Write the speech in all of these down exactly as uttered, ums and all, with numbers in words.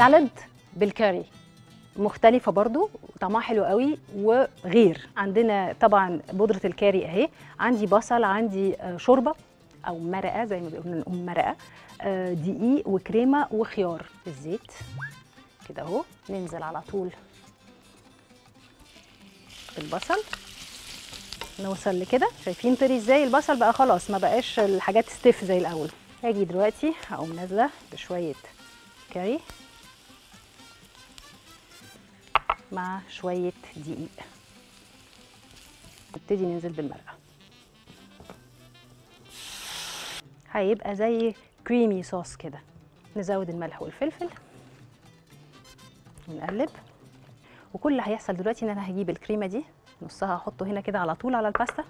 سالاد بالكاري، مختلفة برضو طعمها حلو قوي وغير. عندنا طبعا بودرة الكاري اهي، عندي بصل، عندي شوربة او مرقة زي ما بيقولوا نقول مرقة، دقيق وكريمة وخيار في الزيت كده اهو. ننزل على طول بالبصل، نوصل لكده. شايفين طري ازاي البصل بقى؟ خلاص ما بقاش الحاجات ستيف زي الاول. هاجي دلوقتي هقوم نازله بشويه كاري مع شويه دقيق، نبتدي ننزل بالمرقه، هيبقى زي كريمي صوص كده. نزود الملح والفلفل ونقلب. وكل اللي هيحصل دلوقتي ان انا هجيب الكريمه دي نصها هحطه هنا كده على طول على الباستا،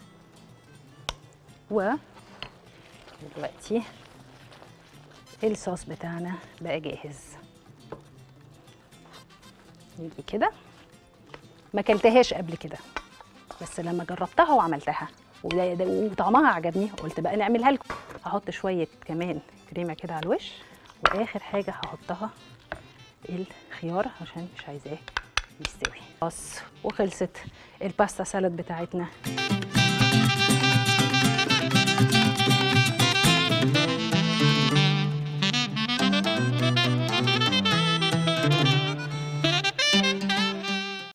و دلوقتي الصوص بتاعنا بقى جاهز. نيجي كده، ما كلتهاش قبل كده بس لما جربتها وعملتها وطعمها عجبني قلت بقى نعملها لكم. هحط شويه كمان كريمه كده على الوش، واخر حاجه هحطها الخيار عشان مش عايزاه يستوي. بس وخلصت الباستا سالاد بتاعتنا.